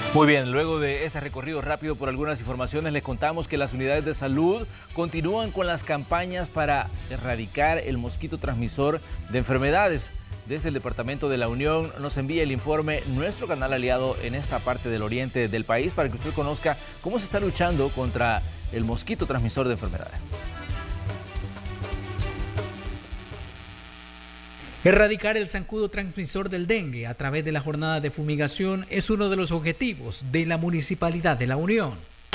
Muy bien, luego de ese recorrido rápido por algunas informaciones, les contamos que las unidades de salud continúan con las campañas para erradicar el mosquito transmisor de enfermedades. Desde el Departamento de la Unión nos envía el informe nuestro canal aliado en esta parte del oriente del país para que usted conozca cómo se está luchando contra el mosquito transmisor de enfermedades. Erradicar el zancudo transmisor del dengue a través de la jornada de fumigación es uno de los objetivos de la Municipalidad de La Unión.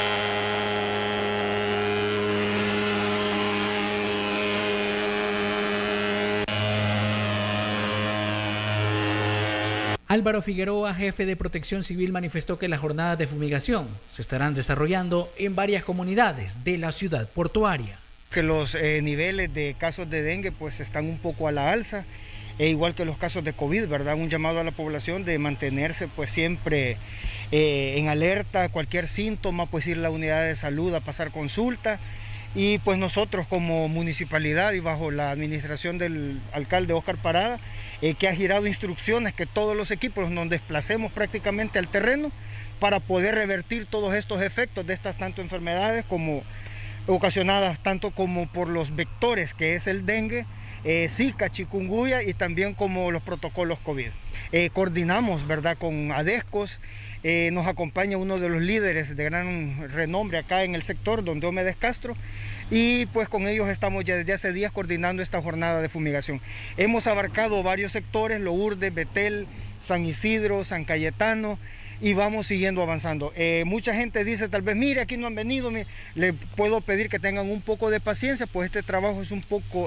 Álvaro Figueroa, jefe de Protección Civil, manifestó que las jornadas de fumigación se estarán desarrollando en varias comunidades de la ciudad portuaria. Que los niveles de casos de dengue pues están un poco a la alza, igual que los casos de COVID, ¿verdad? Un llamado a la población de mantenerse pues siempre en alerta, cualquier síntoma, pues ir a la unidad de salud a pasar consulta. Y pues nosotros como municipalidad y bajo la administración del alcalde Óscar Parada, que ha girado instrucciones que todos los equipos nos desplacemos prácticamente al terreno para poder revertir todos estos efectos de estas tanto enfermedades como ocasionadas tanto como por los vectores que es el dengue, Zika, chikungunya y también como los protocolos COVID. Coordinamos, ¿verdad?, con ADESCOS, nos acompaña uno de los líderes de gran renombre acá en el sector, don Diomedes Castro, y pues con ellos estamos ya desde hace días coordinando esta jornada de fumigación. Hemos abarcado varios sectores, Lourdes, Betel, San Isidro, San Cayetano, y vamos siguiendo avanzando. Mucha gente dice tal vez, mire, aquí no han venido, le puedo pedir que tengan un poco de paciencia, pues este trabajo es un poco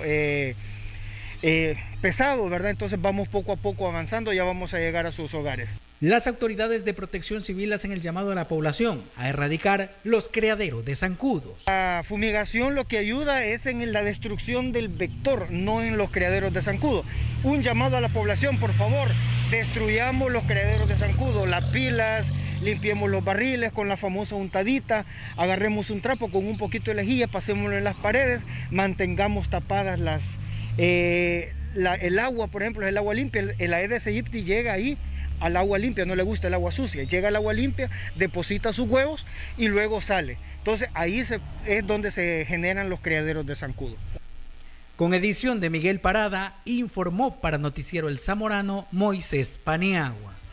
pesado, ¿verdad? Entonces vamos poco a poco avanzando, ya vamos a llegar a sus hogares. Las autoridades de Protección Civil hacen el llamado a la población a erradicar los criaderos de zancudos. La fumigación lo que ayuda es en la destrucción del vector, no en los criaderos de zancudo. Un llamado a la población, por favor, destruyamos los criaderos de zancudo, las pilas, limpiemos los barriles con la famosa untadita, agarremos un trapo con un poquito de lejía, pasémoslo en las paredes, mantengamos tapadas el agua, por ejemplo, el agua limpia, el Aedes aegypti llega ahí al agua limpia, no le gusta el agua sucia, llega al agua limpia, deposita sus huevos y luego sale. Entonces ahí es donde se generan los criaderos de zancudo. Con edición de Miguel Parada, informó para Noticiero El Zamorano Moisés Paniagua.